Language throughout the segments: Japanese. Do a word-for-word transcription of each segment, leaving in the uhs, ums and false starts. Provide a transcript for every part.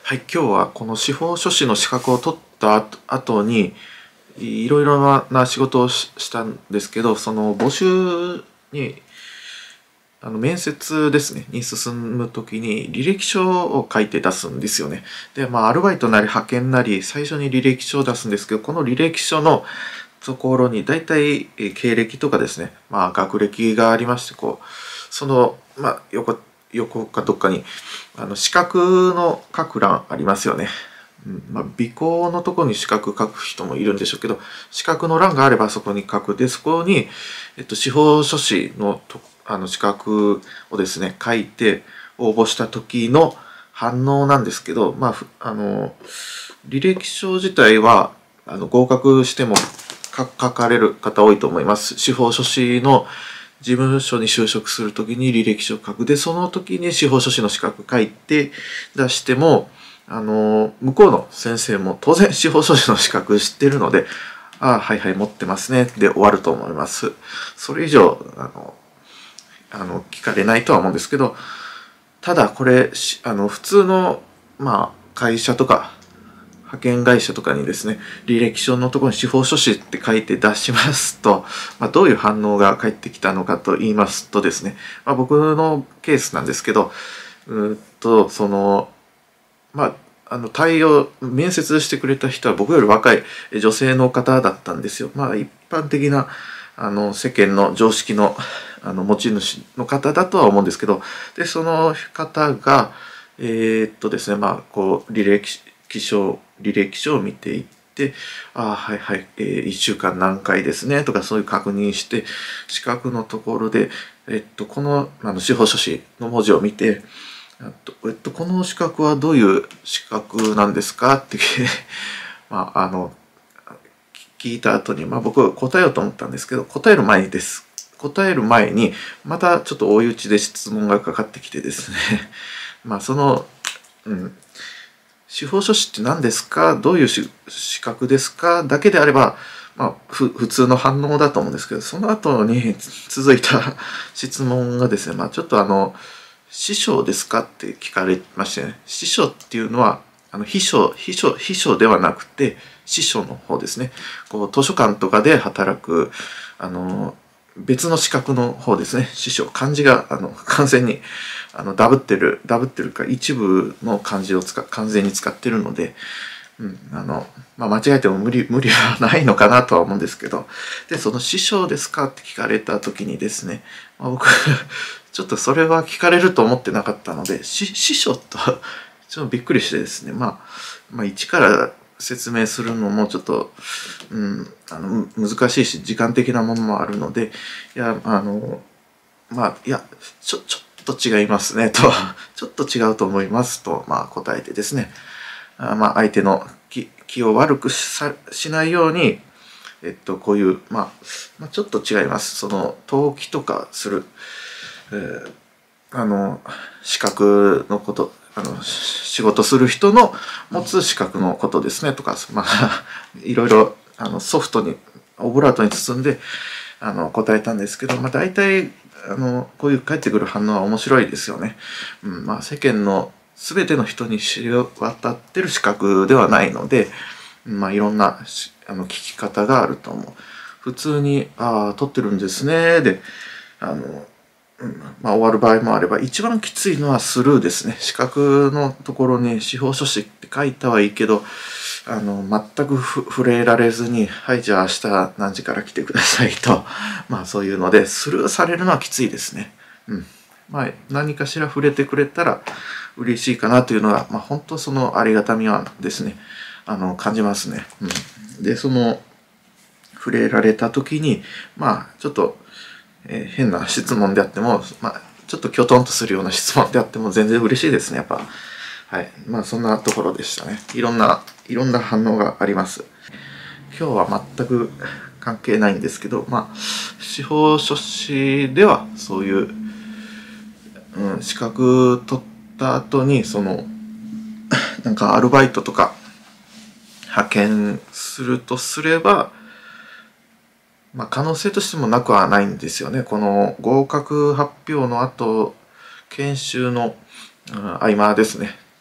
はい、今日はこの司法書士の資格を取った後後にいろいろな仕事をししたんですけど、その募集にあの面接ですねに進む時に履歴書を書いて出すんですよね。で、まあアルバイトなり派遣なり最初に履歴書を出すんですけど、この履歴書のところに大体経歴とかですね、まあ学歴がありまして、こうそのまあ横横かどっかにあの資格の書く欄ありますよね。うんまあ、尾行のところに資格書く人もいるんでしょうけど、資格の欄があればそこに書く。で、そこに、えっと、司法書士のとあの資格をですね、書いて応募した時の反応なんですけど、まあ、ふあの、履歴書自体はあの合格しても書書かれる方多いと思います。司法書士の事務所に就職するときに履歴書を書く。で、その時に司法書士の資格書いて出しても、あの、向こうの先生も当然司法書士の資格知ってるので、ああ、はいはい、持ってますね。で終わると思います。それ以上、あの、あの聞かれないとは思うんですけど、ただこれ、あの、普通の、まあ、会社とか、派遣会社とかにですね、履歴書のところに司法書士って書いて出しますと、まあ、どういう反応が返ってきたのかと言いますとですね、まあ、僕のケースなんですけど、うーっと、その、まあ、あの対応、面接してくれた人は僕より若い女性の方だったんですよ。まあ一般的なあの世間の常識のあの持ち主の方だとは思うんですけど、で、その方が、えーっとですね、まあ、こう、履歴書、履歴書を見ていって、ああ、はいはい、えー、いっしゅうかん何回ですね、とかそういう確認して、資格のところで、えっと、この、あの、司法書士の文字を見て、えっと、えっと、この資格はどういう資格なんですかってまあ、あの、聞いた後に、まあ僕答えようと思ったんですけど、答える前にです。答える前に、またちょっと追い打ちで質問がかかってきてですね。まあその、うん、司法書士って何ですか、どういう資格ですかだけであれば、まあ、ふ普通の反応だと思うんですけど、その後に続いた質問がですね、まあちょっとあの、師匠ですかって聞かれましてね。師匠っていうのは、あの秘書、秘書、秘書ではなくて、師匠の方ですね。こう図書館とかで働く、あの、別の資格の方ですね。師匠。漢字が、あの、完全に、あの、ダブってる、ダブってるか、一部の漢字を使、完全に使ってるので、うん、あの、まあ、間違えても無理、無理はないのかなとは思うんですけど、で、その師匠ですかって聞かれた時にですね、まあ、僕、ちょっとそれは聞かれると思ってなかったので、し師匠と、ちょっとびっくりしてですね、まあ、まあ、一から説明するのもちょっと、うん、あの、難しいし、時間的なものもあるので、いや、あの、まあ、いや、ちょ、ちょっと違いますね、と、ちょっと違うと思いますと、まあ、答えてですね、あまあ、相手の気、気を悪くししないように、えっと、こういう、まあ、まあ、ちょっと違います。その、登記とかする、えー、あの、資格のこと、あの、仕事する人の持つ資格のことですね、とか、まあ、いろいろ、あの、ソフトに、オブラートに包んで、あの、答えたんですけど、まあ、大体、あの、こういう返ってくる反応は面白いですよね。うん、まあ、世間の全ての人に知り渡ってる資格ではないので、まあ、いろんなあの聞き方があると思う。普通に、ああ、取ってるんですね。で、あの、うんまあ、終わる場合もあれば、一番きついのはスルーですね。資格のところに司法書士って書いたはいいけど、あの、全く触れられずに、はい、じゃあ明日何時から来てくださいと、まあそういうので、スルーされるのはきついですね。うん。まあ何かしら触れてくれたら嬉しいかなというのが、まあ本当そのありがたみはですね、あの、感じますね。うん。で、その、触れられた時に、まあちょっと、えー、変な質問であっても、まあちょっときょとんとするような質問であっても全然嬉しいですね、やっぱ。はい。まあそんなところでしたね。いろんな、いろんな反応があります。今日は全く関係ないんですけど、まあ、司法書士ではそういう、うん、資格取った後に、その、なんかアルバイトとか派遣するとすれば、まあ可能性としてもなくはないんですよね。この合格発表の後、研修の、うん、合間ですね。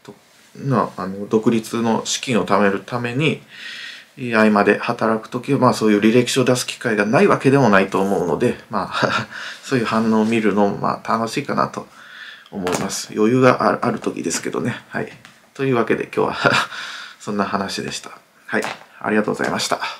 のあの独立の資金を貯めるために合間で働く時は、まあ、そういう履歴書を出す機会がないわけでもないと思うので、まあ、そういう反応を見るのもまあ楽しいかなと思います。余裕がある、ある時ですけどね。はい。というわけで今日はそんな話でした。はい。ありがとうございました。